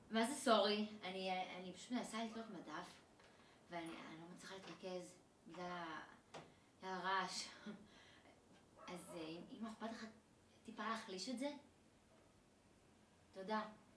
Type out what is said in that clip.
מה זה סורי? אני פשוט מנסה לתלות מדף, ואני לא מצליחה להתרכז בגלל הרעש. אז אם אכפת לך טיפה להחליש את זה? תודה.